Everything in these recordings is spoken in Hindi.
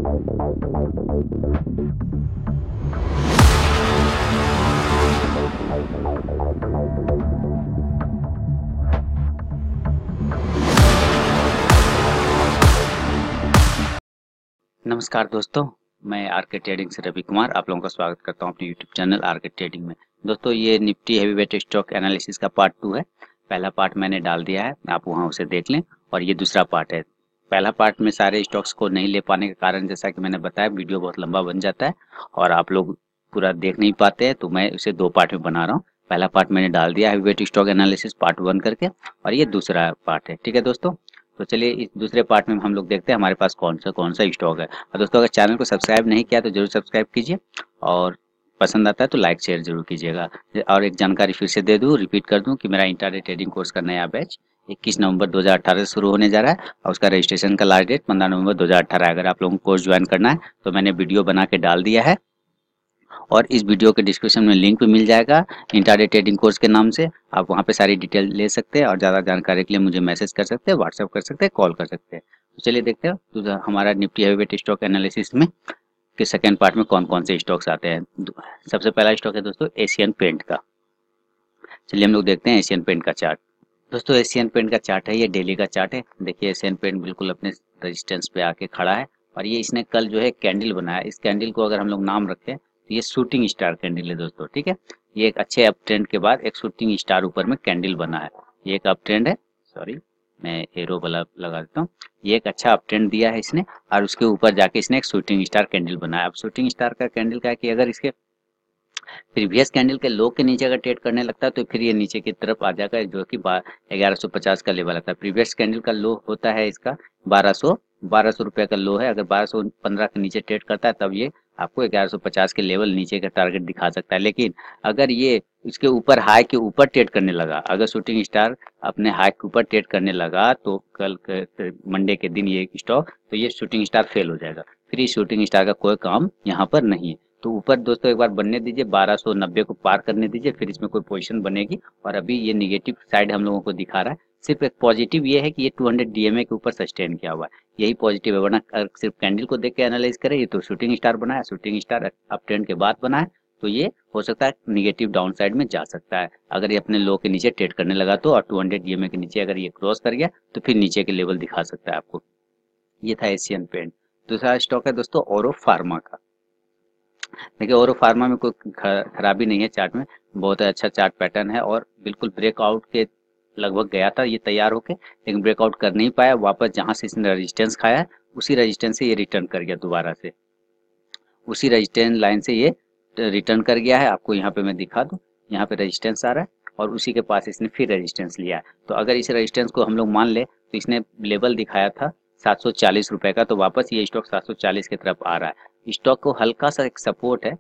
नमस्कार दोस्तों, मैं आरके ट्रेडिंग से रवि कुमार आप लोगों का स्वागत करता हूं अपने यूट्यूब चैनल आरके ट्रेडिंग में। दोस्तों, ये निफ्टी हैवीवेट स्टॉक एनालिसिस का पार्ट 2 है। पहला पार्ट मैंने डाल दिया है, आप वहां उसे देख लें। और ये दूसरा पार्ट है। पहला पार्ट में सारे स्टॉक्स को नहीं ले पाने के कारण, जैसा कि मैंने बताया, वीडियो बहुत लंबा बन जाता है और आप लोग पूरा देख नहीं पाते हैं, तो मैं उसे 2 पार्ट में बना रहा हूँ। पहला पार्ट मैंने डाल दिया हैवीवेट स्टॉक एनालिसिस पार्ट 1 करके, और ये दूसरा पार्ट है। ठीक है दोस्तों, तो चलिए इस दूसरे पार्ट में हम लोग देखते हैं हमारे पास कौन सा स्टॉक है। और दोस्तों, अगर चैनल को सब्सक्राइब नहीं किया तो जरूर सब्सक्राइब कीजिए, और पसंद आता है तो लाइक शेयर जरूर कीजिएगा। और एक जानकारी फिर से दे दूं, रिपीट कर दूं कि मेरा इंट्राडे ट्रेडिंग कोर्स का नया बैच 21 नवंबर 2018 से शुरू होने जा रहा है, और उसका रजिस्ट्रेशन का लास्ट डेट 15 नवंबर 2018 है। अगर आप लोगों को कोर्स ज्वाइन करना है तो मैंने वीडियो बना के डाल दिया है, और इस वीडियो के डिस्क्रिप्शन में लिंक भी मिल जाएगा इंट्राडे ट्रेडिंग कोर्स के नाम से। आप वहां पे सारी डिटेल ले सकते हैं, और ज़्यादा जानकारी के लिए मुझे मैसेज कर सकते हैं, व्हाट्सएप कर सकते हैं, कॉल कर सकते हैं। तो चलिए देखते हैं तो हमारा निफ्टी हैवीवेट स्टॉक एनालिसिस में के सेकंड पार्ट में कौन कौन से स्टॉक्स आते हैं। सबसे पहला स्टॉक है दोस्तों एशियन पेंट का। चलिए हम लोग देखते हैं एशियन पेंट का चार्ट। दोस्तों, एशियन पेंट का चार्ट है, ये डेली का चार्ट है। देखिए एशियन पेंट बिल्कुल अपने रेजिस्टेंस पे आके खड़ा है, और ये इसने कल जो है कैंडल बनाया। इस कैंडल को अगर हम लोग नाम रखें तो ये शूटिंग स्टार कैंडल है दोस्तों। ठीक है, ये एक अच्छे अप ट्रेंड के बाद एक शूटिंग स्टार ऊपर में कैंडल बना है। ये एक अप ट्रेंड है, सॉरी मैं एरो वाला लगा देता हूँ। ये एक अच्छा अप ट्रेंड दिया है इसने, और उसके ऊपर जाके इसने एक शूटिंग स्टार कैंडल बनाया। अब शूटिंग स्टार का कैंडल का है कि अगर इसके प्रीवियस कैंडल के लो के नीचे अगर ट्रेड करने लगता है तो फिर ये नीचे की तरफ आ जाएगा, जो कि 1150 का लेवल आता है। प्रीवियस कैंडल का लो होता है इसका 1200 रुपए का लो है। अगर 1215 के नीचे ट्रेड करता है तब ये आपको 1150 के लेवल नीचे का टारगेट दिखा सकता है। लेकिन अगर ये इसके ऊपर हाई के ऊपर ट्रेड करने लगा, अगर शूटिंग स्टार अपने हाई के ऊपर ट्रेड करने लगा, तो कल मंडे के दिन ये स्टॉक, तो ये शूटिंग स्टार फेल हो जाएगा। फिर इस शूटिंग स्टार का कोई काम यहाँ पर नहीं है। तो ऊपर दोस्तों एक बार बनने दीजिए, 1290 को पार करने दीजिए, फिर इसमें कोई पोजीशन बनेगी। और अभी ये निगेटिव साइड हम लोगों को दिखा रहा है। सिर्फ एक पॉजिटिव ये है कि ये 200 डीएमए के ऊपर सस्टेन किया हुआ है, यही पॉजिटिव है। वरना अगर सिर्फ कैंडल को देख के एनालाइज करें, ये तो शूटिंग स्टार बना है, शूटिंग स्टार अप ट्रेंड के बाद बना है, तो ये हो सकता है निगेटिव डाउन साइड में जा सकता है अगर ये अपने लो के नीचे ट्रेड करने लगा तो। और 200 डीएमए के नीचे अगर ये क्रॉस कर गया तो फिर नीचे के लेवल दिखा सकता है आपको। ये था एशियन पेंट। दूसरा स्टॉक है दोस्तों औरो फार्मा का। देखिए औरो फार्मा में कोई खराबी नहीं है, चार्ट में बहुत अच्छा चार्ट पैटर्न है, और बिल्कुल ब्रेकआउट के लगभग गया था ये तैयार होके, लेकिन ब्रेकआउट कर नहीं पाया। वापस जहां से इसने रेजिस्टेंस खाया है उसी रेजिस्टेंस से ये रिटर्न कर गया, दोबारा से उसी रेजिस्टेंस लाइन से ये रिटर्न कर गया है। आपको यहाँ पे मैं दिखा दूं, यहाँ पे रेजिस्टेंस आ रहा है और उसी के पास इसने फिर रेजिस्टेंस लिया है। तो अगर इस रेजिस्टेंस को हम लोग मान ले तो इसने लेवल दिखाया था 740 रुपए का, तो वापस ये स्टॉक 740 की तरफ आ रहा है। स्टॉक को हल्का सा एक सपोर्ट है,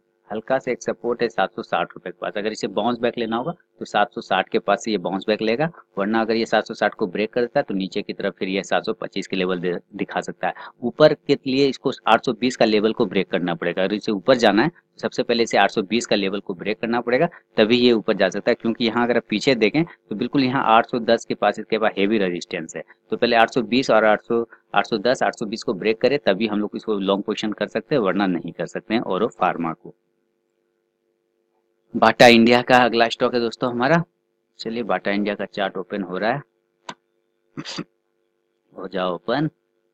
760 रुपए के पास। अगर इसे बाउंस बैक लेना होगा तो 760 के पास से ये बाउंस बैक लेगा, वरना अगर ये 760 को ब्रेक करता है तो नीचे की तरफ फिर ये 725 के लेवल दिखा सकता है। ऊपर के लिए इसको 820 का लेवल को ब्रेक करना पड़ेगा। अगर इसे ऊपर जाना है तो सबसे पहले इसे 820 का लेवल को ब्रेक करना पड़ेगा, तभी ये ऊपर जा सकता है। क्योंकि यहाँ अगर आप पीछे देखें तो बिल्कुल यहाँ 810 के पास इसके पास हेवी रेजिस्टेंस है। तो पहले 820 और 810 820 को ब्रेक करे तभी हम लोग इसको लॉन्ग पोजीशन कर सकते हैं, वरना नहीं कर सकते हैं औरो फार्मा को। बाटा इंडिया का अगला स्टॉक है दोस्तों हमारा। चलिए बाटा इंडिया का चार्ट ओपन हो रहा है, हो जाओ ओपन।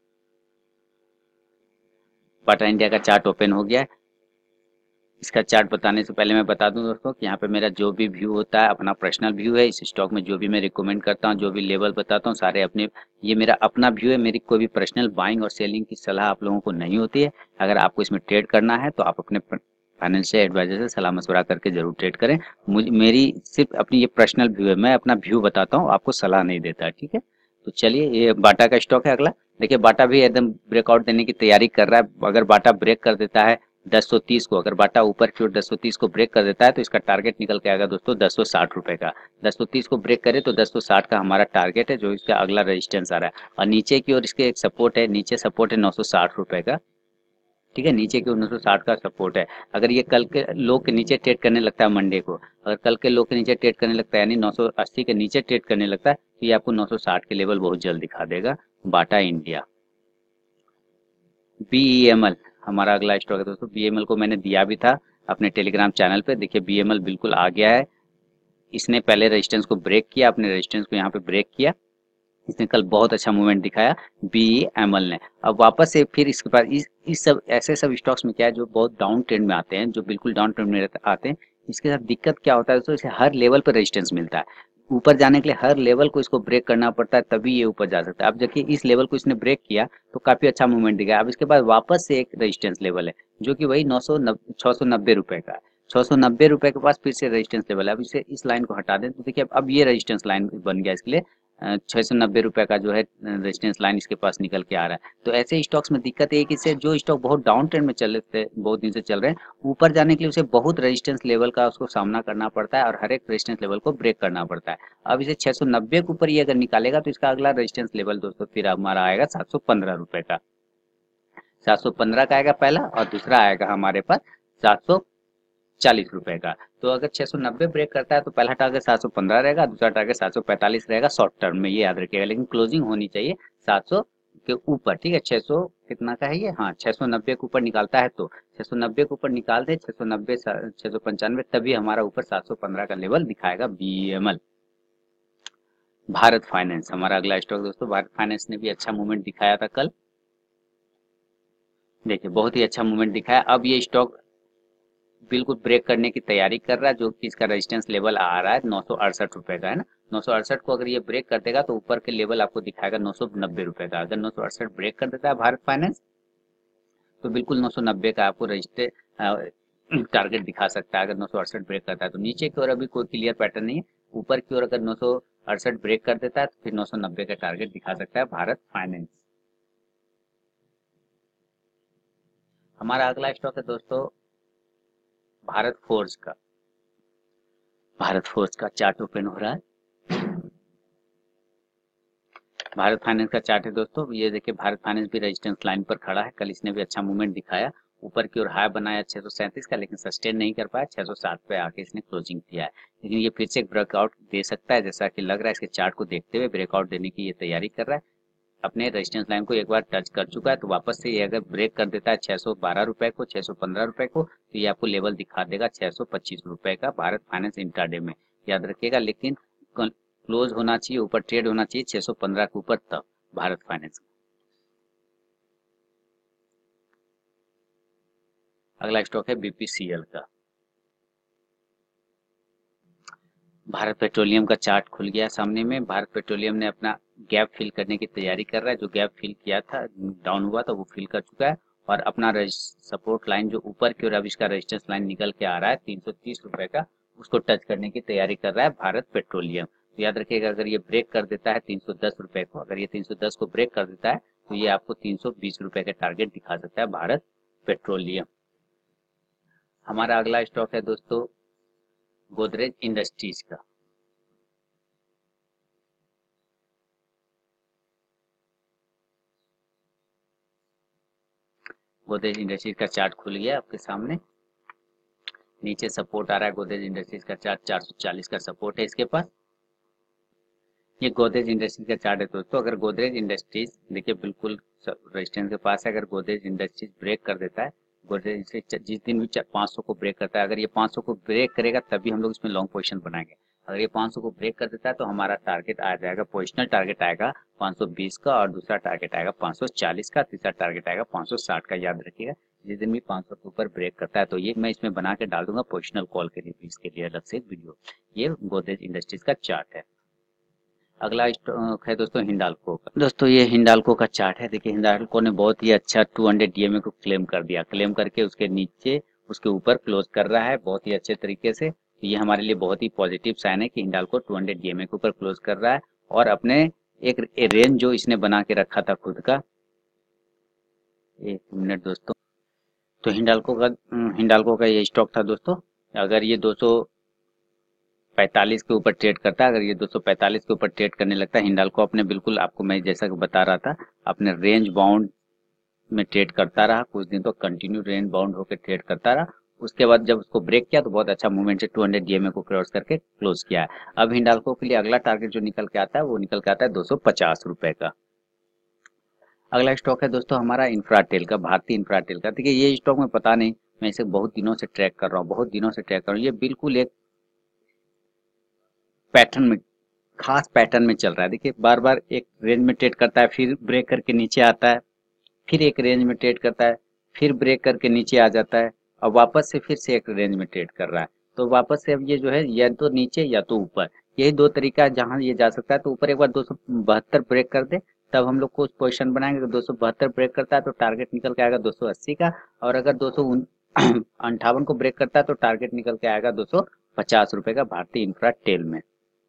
बाटा इंडिया का चार्ट ओपन हो गया है। इसका चार्ट बताने से पहले मैं बता दूं दोस्तों कि यहाँ पे मेरा जो भी व्यू होता है अपना पर्सनल व्यू है। इस स्टॉक में जो भी मैं रिकमेंड करता हूँ, जो भी लेवल बताता हूँ, सारे अपने, ये मेरा अपना व्यू है। मेरी कोई भी पर्सनल बाइंग और सेलिंग की सलाह आप लोगों को नहीं होती है। अगर आपको इसमें ट्रेड करना है तो आप अपने फाइनेंशियल एडवाइजर से सलाह मशवरा करके जरूर ट्रेड करें। मेरी सिर्फ अपनी ये पर्सनल व्यू है, मैं अपना व्यू बताता हूँ, आपको सलाह नहीं देता है। ठीक है, तो चलिए ये बाटा का स्टॉक है अगला। देखिए बाटा भी एकदम ब्रेकआउट देने की तैयारी कर रहा है। अगर बाटा ब्रेक कर देता है 1030 को, अगर बाटा ऊपर की ओर 1030 को ब्रेक कर देता है तो इसका टारगेट निकल के आएगा दोस्तों 1060 रुपए का। 1030 को ब्रेक करे तो 1060 का हमारा टारगेट है, जो इसका अगला रेजिस्टेंस आ रहा है। और नीचे की ओर इसके एक सपोर्ट है, नीचे सपोर्ट है 960 रुपए का। ठीक है, नीचे की ओर 960 का सपोर्ट है। अगर ये कल के लो के नीचे ट्रेड करने लगता है मंडे को, अगर कल के लो के नीचे ट्रेड करने लगता है यानी 980 के नीचे ट्रेड करने लगता है तो ये आपको 960 के लेवल बहुत जल्द दिखा देगा बाटा इंडिया। BEML हमारा अगला स्टॉक है दोस्तों। BEML को मैंने दिया भी था अपने टेलीग्राम चैनल पे। देखिए BEML बिल्कुल आ गया है। इसने पहले रेजिस्टेंस को ब्रेक किया, अपने रेजिस्टेंस को यहाँ पे ब्रेक किया। इसने कल बहुत अच्छा मूवमेंट दिखाया BEML ने। अब वापस से फिर इसके बाद इस सब ऐसे सब स्टॉक्स में क्या है जो बहुत डाउन ट्रेंड में आते हैं, जो बिल्कुल डाउन ट्रेंड में आते हैं, इसके साथ दिक्कत क्या होता है दोस्तों, इसे हर लेवल पर रेजिस्टेंस मिलता है। ऊपर जाने के लिए हर लेवल को इसको ब्रेक करना पड़ता है, तभी ये ऊपर जा सकता है। अब देखिए इस लेवल को इसने ब्रेक किया तो काफी अच्छा मूवमेंट दिखा। अब इसके बाद वापस से एक रेजिस्टेंस लेवल है जो कि वही 690 रुपए का है। 690 रुपए के पास फिर से रेजिस्टेंस लेवल है। अब इसे इस लाइन को हटा दें तो देखिए अब ये रेजिस्टेंस लाइन बन गया इसके लिए। 690 रुपए का जो है रेजिस्टेंस लाइन इसके पास निकल के आ रहा है। तो ऐसे स्टॉक्स में दिक्कत है कि इससे जो स्टॉक बहुत डाउन ट्रेंड में चल रहे थे, बहुत दिन से चल रहे हैं, ऊपर जाने के लिए उसे बहुत रेजिस्टेंस लेवल का उसको सामना करना पड़ता है और हर एक रेजिस्टेंस लेवल को ब्रेक करना पड़ता है। अब इसे 690 के ऊपर ये अगर निकालेगा तो इसका अगला रेजिस्टेंस लेवल दोस्तों फिर हमारा आएगा 715 रुपए का। 715 का आएगा पहला, और दूसरा आएगा हमारे पास 740 रुपए का। तो अगर 690 ब्रेक करता है तो पहला टारगेट 715 रहेगा, दूसरा टारगेट 745 रहेगा शॉर्ट टर्म में, ये याद रखिएगा। लेकिन क्लोजिंग होनी चाहिए 700 के ऊपर, ठीक है। 600 कितना का है ये, हाँ 690 के ऊपर निकालता है तो 690 के ऊपर निकाल दे, 690 695, तभी हमारा ऊपर 715 का लेवल दिखाएगा BEML। भारत फाइनेंस हमारा अगला स्टॉक दोस्तों। भारत फाइनेंस ने भी अच्छा मूवमेंट दिखाया था कल। देखिए बहुत ही अच्छा मूवमेंट दिखाया। अब ये स्टॉक बिल्कुल ब्रेक करने की तैयारी कर रहा है, जो कि इसका रेजिस्टेंस लेवल आ रहा है 968 रुपए का, है ना। 968 को अगर ये ब्रेक कर देगा तो ऊपर के लेवल आपको दिखाएगा 990 रुपए का। अगर 968 ब्रेक कर देता है भारत फाइनेंस तो बिल्कुल 990 का आपको रजिस्टर टारगेट दिखा सकता है। अगर 968 ब्रेक करता है तो नीचे की ओर अभी कोई क्लियर पैटर्न नहीं है। ऊपर की ओर अगर 968 ब्रेक कर देता है तो फिर 990 का टारगेट दिखा सकता है भारत फाइनेंस। हमारा अगला स्टॉक है दोस्तों भारत फोर्ज का। भारत फोर्ज का चार्ट ओपन हो रहा है। भारत फाइनेंस का चार्ट है दोस्तों। ये देखिए भारत फाइनेंस भी रेजिस्टेंस लाइन पर खड़ा है। कल इसने भी अच्छा मूवमेंट दिखाया, ऊपर की ओर हाई बनाया 637 का, लेकिन सस्टेन नहीं कर पाया। 607 पे आके इसने क्लोजिंग किया है, लेकिन ये फिर से एक ब्रेकआउट दे सकता है, जैसा कि लग रहा है। इसके चार्ट को देखते हुए ब्रेकआउट देने की ये तैयारी कर रहा है। अपने रेजिस्टेंस लाइन को एक बार टच कर चुका है, तो वापस से ये अगर ब्रेक कर देता है 612 रुपए को, 615 रुपए को, तो ये आपको लेवल दिखा देगा 625 रुपए का भारत फाइनेंस इंट्राडे में, याद रखिएगा। लेकिन क्लोज होना चाहिए, ऊपर ट्रेड होना चाहिए 615 के ऊपर, तब भारत फाइनेंस। अगला स्टॉक है BPCL का। भारत पेट्रोलियम का चार्ट खुल गया सामने में। भारत पेट्रोलियम ने अपना गैप फिल करने की तैयारी कर रहा है। जो गैप फिल किया था, डाउन हुआ था, वो फिल कर चुका है। और अपना सपोर्ट लाइन जो ऊपर की ओर अब इसका रेजिस्टेंस लाइन निकल के आ रहा है 330 रुपए का, उसको टच करने की तैयारी कर रहा है भारत पेट्रोलियम। तो याद रखिएगा अगर ये ब्रेक कर देता है 310 रुपए को, अगर ये 310 को ब्रेक कर देता है तो ये आपको 320 रुपए का टारगेट दिखा सकता है भारत पेट्रोलियम। हमारा अगला स्टॉक है दोस्तों गोदरेज इंडस्ट्रीज का। गोदरेज इंडस्ट्रीज का चार्ट खुल गया आपके सामने। नीचे सपोर्ट आ रहा है गोदरेज इंडस्ट्रीज का चार्ट, 440 का सपोर्ट है इसके पास। ये गोदरेज इंडस्ट्रीज का चार्ट है दोस्तों। अगर गोदरेज इंडस्ट्रीज देखिए बिल्कुल रेजिस्टेंस के पास है, अगर गोदरेज इंडस्ट्रीज ब्रेक कर देता है, गोदरेज इंडस्ट्रीज जिस दिन भी 500 को ब्रेक करता है, अगर ये 500 को ब्रेक करेगा तभी हम लोग इसमें लॉन्ग पोजीशन बनाएंगे। अगर ये 500 को ब्रेक कर देता है तो हमारा टारगेट आ जाएगा, पोजिशनल टारगेट आएगा 520 का, और दूसरा टारगेट आएगा 540 का, तीसरा टारगेट आएगा 560 का, याद रखिएगा। जिस दिन भी 500 के ऊपर ब्रेक करता है तो ये मैं इसमें बना के डाल दूंगा पोजिशनल कॉल के लिए, इसके लिए अलग से वीडियो। ये गोदरेज इंडस्ट्रीज का चार्ट है। अगला स्टॉक है दोस्तों हिंडाल्को का। दोस्तों ये हिंडाल्को का चार्ट है। देखिए हिंडाल्को ने बहुत ही अच्छा 200 DMA को क्लेम कर दिया, क्लेम करके उसके नीचे उसके ऊपर क्लोज कर रहा है बहुत ही अच्छे तरीके से। तो ये हमारे लिए बहुत ही पॉजिटिव साइन है कि हिंडाल्को 200 DMA के ऊपर क्लोज कर रहा है, और अपने एक रेंज जो इसने बना के रखा था खुद का, एक मिनट दोस्तों। तो हिंडाल्को का ये स्टॉक था दोस्तों। अगर ये 245 के ऊपर ट्रेड करता है, अगर ये 245 के ऊपर ट्रेड करने लगता है, हिंडाल्को अपने बिल्कुल आपको मैं जैसा कि बता रहा था अपने रेंज बाउंड में ट्रेड करता रहा कुछ दिन, तो कंटिन्यू रेंज बाउंड होकर ट्रेड करता रहा। उसके बाद जब उसको ब्रेक किया तो बहुत अच्छा मूवमेंट से 200 DMA को क्रॉस करके क्लोज किया है। अब हिंडाल्को के लिए अगला टारगेट जो निकल के आता है वो निकल के आता है 250 रुपए का। अगला स्टॉक है दोस्तों हमारा इंफ्राटेल का, भारतीय इंफ्राटेल का। देखिए ये स्टॉक में पता नहीं, मैं इसे बहुत दिनों से ट्रैक कर रहा हूँ, बहुत दिनों से ट्रैक कर रहा हूँ। ये बिल्कुल एक पैटर्न में, खास पैटर्न में चल रहा है। देखिए बार बार एक रेंज में ट्रेड करता है, फिर ब्रेक करके नीचे आता है, फिर एक रेंज में ट्रेड करता है, फिर ब्रेक करके नीचे आ जाता है, और वापस से फिर से एक रेंज में ट्रेड कर रहा है। तो वापस से अब ये जो है या तो नीचे या तो ऊपर, यही दो तरीका है जहां ये जा सकता है। तो ऊपर एक बार 272 ब्रेक कर दे तब हम लोग को पोजिशन बनाएंगे। अगर 272 ब्रेक करता है तो टारगेट निकल के आएगा 280 का, और अगर 258 को ब्रेक करता है तो टारगेट निकल के आएगा 250 रुपए का, भारतीय इंफ्रा टेल में।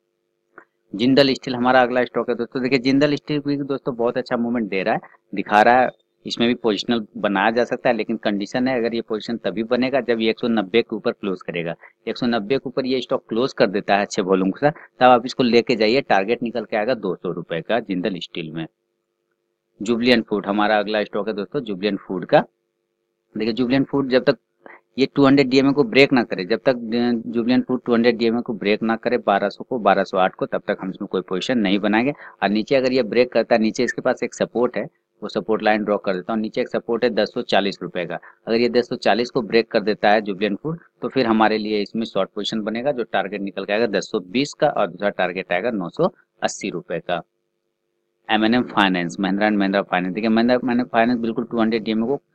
जिंदल स्टील हमारा अगला स्टॉक है दोस्तों। देखिए जिंदल स्टील भी दोस्तों बहुत अच्छा मूवमेंट दे रहा है, दिखा रहा है। इसमें भी पोजिशनल बनाया जा सकता है, लेकिन कंडीशन है अगर ये पोजीशन तभी बनेगा जब ये 190 के ऊपर क्लोज करेगा। 190 के ऊपर ये स्टॉक क्लोज कर देता है अच्छे वॉल्यूम के साथ, तब आप इसको लेके जाइए, टारगेट निकल के आएगा 200 रुपए का जिंदल स्टील में। जुबलियन फूड हमारा अगला स्टॉक है दोस्तों, जुबलियन फूड का। देखिए जुबलियन फूड जब तक ये 200 डीएमए को ब्रेक ना करे, जब तक जुबलियन फूड 200 डीएमए को ब्रेक ना करे 1200 को, 1208 को, तब तक हम इसमें कोई पोजीशन नहीं बनाएंगे। और नीचे अगर ये ब्रेक करता है, नीचे इसके पास एक सपोर्ट है, वो सपोर्ट लाइन ड्रॉ कर देता हूँ। नीचे एक सपोर्ट है 1040 रुपए का, अगर ये 1040 को ब्रेक कर देता है जुबलियन फूड, तो फिर हमारे लिए इसमें शॉर्ट पोजीशन बनेगा, जो टारगेट निकल के आएगा 1020 का, और दूसरा टारगेट आएगा 980 रुपए का। M&M finance, Mahindra and Mahindra finance. देखिए महिंद्रा फाइनेंस बिल्कुल 200 डीएमए को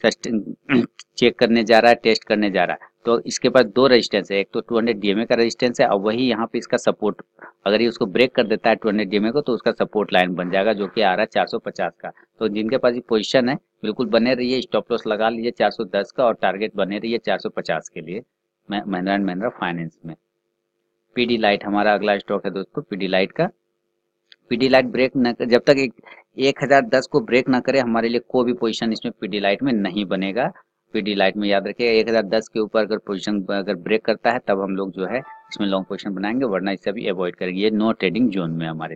चेक करने जा रहा है, टेस्ट करने जा रहा है। तो इसके पास दो रेजिस्टेंस है, एक तो 200 डीएमए का रेजिस्टेंस है, और वही यहाँ पे इसका सपोर्ट, अगर ये उसको ब्रेक कर देता है 200 डीएमए को, तो उसका सपोर्ट लाइन बन जाएगा, जो कि आ रहा है 450 का। तो जिनके पास ये पोजीशन है बिल्कुल बने रहिए, स्टॉप लॉस लगा लीजिए 410 का, और टारगेट बने रहिए 450 के लिए महिंद्रा एंड महिंद्रा फाइनेंस में। पीडी लाइट हमारा अगला स्टॉक है दोस्तों, पीडी लाइट का। पीडी लाइट ब्रेक न कर, जब तक 1010 को ब्रेक ना करे, हमारे लिए कोई भी पोजीशन इसमें पीडी लाइट में नहीं बनेगा। पीडी लाइट में याद रखिएगा 1010 के ऊपर अगर पोजीशन अगर ब्रेक करता है, तब हम लोग जो है इसमें लॉन्ग पोजीशन बनाएंगे, वरना इसे भी अवॉइड करेंगे। ये नो ट्रेडिंग जोन में हमारे।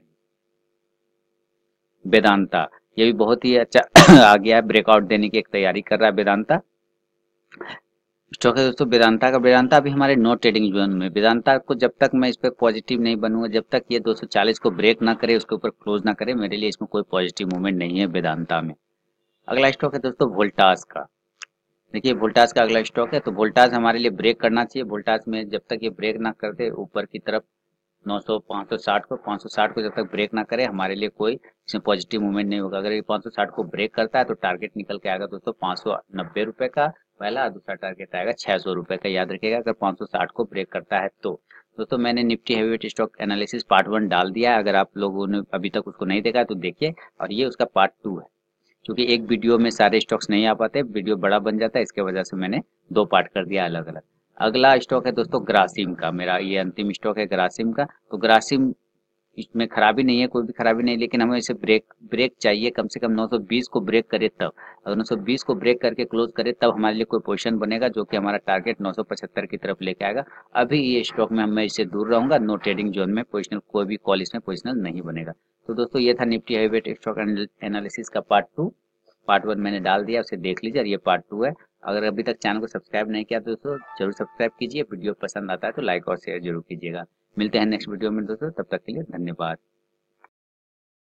वेदांता, ये भी बहुत ही अच्छा आ गया है, ब्रेकआउट देने की एक तैयारी कर रहा है वेदांता स्टॉक है दोस्तों। वेदांता का, वेदांता भी हमारे नो ट्रेडिंग जोन में। वेदांता को जब तक मैं इस पर पॉजिटिव नहीं बनूंगा, जब तक ये 240 को ब्रेक ना करे, उसके ऊपर क्लोज ना करे, मेरे लिए इसमें कोई पॉजिटिव मूवमेंट नहीं है वेदांता में। अगला स्टॉक है दोस्तों वोल्टास का। देखिए वोल्टास का अगला स्टॉक है, तो वोल्टास हमारे लिए ब्रेक करना चाहिए। वोल्टास में जब तक ये ब्रेक ना करते ऊपर की तरफ 900 560 को जब तक ब्रेक ना करे, हमारे लिए कोई इसमें पॉजिटिव मूवमेंट नहीं होगा। अगर ये 560 को ब्रेक करता है तो टारगेट निकल के आएगा दोस्तों 590 रुपए का पहला, और दूसरा टारगेट आएगा 600 रुपए का। याद रखिएगा अगर 560 को ब्रेक करता है तो। दोस्तों मैंने Nifty heavyweight stock analysis part 1 डाल दिया है, अगर आप लोगों ने अभी तक उसको नहीं देखा है तो देखिए, और ये उसका पार्ट 2 है, क्योंकि एक वीडियो में सारे स्टॉक्स नहीं आ पाते, वीडियो बड़ा बन जाता है, इसके वजह से मैंने 2 पार्ट कर दिया अलग अलग। अगला स्टॉक है दोस्तों ग्रासिम का, मेरा ये अंतिम स्टॉक है ग्रासिम का। तो ग्रासिम, इसमें खराबी नहीं है, कोई भी खराबी नहीं, लेकिन हमें इसे ब्रेक चाहिए, कम से कम 920 को ब्रेक करे तब। अगर 920 को ब्रेक करके क्लोज करे तब हमारे लिए कोई पोजीशन बनेगा, जो कि हमारा टारगेट 975 की तरफ लेके आएगा। अभी ये स्टॉक में मैं इससे दूर रहूंगा, नो ट्रेडिंग जोन में पोजिशनल, कोई भी कॉल इसमें पोजिशनल नहीं बनेगा। तो दोस्तों ये था निफ्टी हैवीवेट स्टॉक एनालिसिस का पार्ट 2। पार्ट 1 मैंने डाल दिया, उसे देख लीजिए, और ये पार्ट 2 है। अगर अभी तक चैनल को सब्सक्राइब नहीं किया तो दोस्तों जरूर सब्सक्राइब कीजिए। वीडियो पसंद आता है तो लाइक और शेयर जरूर कीजिएगा। मिलते हैं नेक्स्ट वीडियो में दोस्तों, तब तक के लिए धन्यवाद।